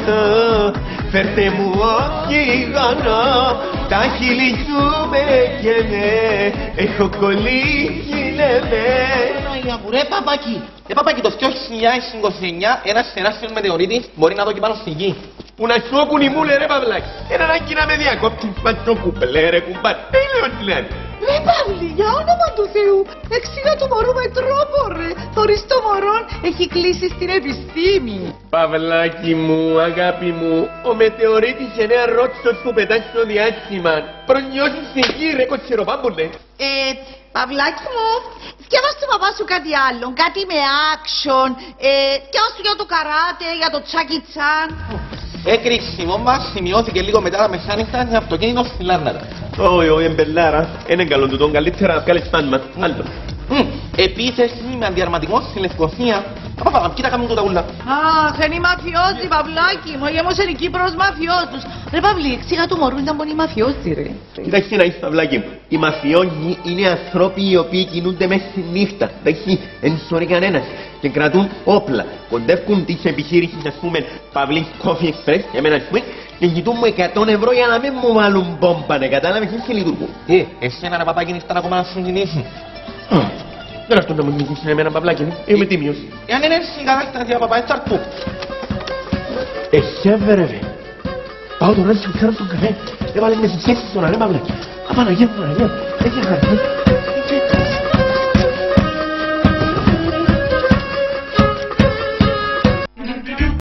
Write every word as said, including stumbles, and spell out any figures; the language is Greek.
φέρτε μου οξυγόνο, τα χείλη σου με καίνε, έχω κολλήσει λεβέ. Ρε παπάκι, ρε παπάκι, το δύο χιλιάδες είκοσι εννιά ένας τεράστιος μετεωρίτης μπορεί να δω και πάνω στη γη. Που να σου όκουν οι μούλε ρε παυλάκι, ένα ανάγκη να με διακόπτεις πατσό κουπλέ ρε κουμπάρ, τι λέω τι λένε. Ρε Παύλη, για όνομα του Θεού, εξήγα του μωρού με τρόπο ρε, θωρείς το μωρόν έχει κλείσει στην επιστήμη. Παυλάκι μου, αγάπη μου, ο μετεωρίτης είναι ένα ρότσος που πετάει στο διάστημα. Προνιώσεις στη γη ρε κοτσεροπάμπουλε. Ε, Παυλάκι μου, σκέφας του παπά σου κάτι άλλο, κάτι με action, ε, σκέφας του για το καράτε, για το τσάκι τσάν. Έκρηξιμο μας σημειώθηκε λίγο μετά τα μεσάνυχτα σε αυτοκίνητο στη Λάρναρα. Όχι, όχι, εμπελάρα, είναι καλό του τον καλύτερα να βγάλεις φάνημα. Άλλο. Επίθεση με αντιαρματικό στη Λευκοσία. Παπα, κοίτα κάνουν τούτα ούλα. Αχ, είναι οι μαφιόζοι, Παυλάκι μου, γέμος είναι Κύπρος μαφιόζους. Ρε Παυλή, εξήγα του μωρού ήταν πολύ μαφιόζοι ρε. Κοιτάξτε να είσαι Παυλάκι μου, οι μαφιόνοι είναι ανθρώποι οι οποίοι κινούνται μέσα στη νύχτα. Εντάξει, δεν σωρεί κανένας. Και κρατούν όπλα. Κοντεύκουν τις επιχείρησεις, ας πούμε, Παυλής Coffee Express, για μένα ας πούμε, και κοιτούν μου εκατό ευρώ για να μην μου βάλουν μπόμπα, ναι, κατάλαβες, έτσι λειτουργούν. Ε, εσένα ρε παπάκι ήρθαν ακόμα να σου κινήσουν. Δεν αυτό να μου νικήσεις εμένα Παυλάκι μου, είμαι τίμιος. Εάν είναι έτσι η κατάσταση για παπά, έτσι αρκού. Εσύ έβερε. Πάω τώρα να σου φέρω τον καφέ. Έβαλε με στις έξι τώρα, ρε Παυλάκι. Απαναγία μου, Παναγία. Έχει χαρτί.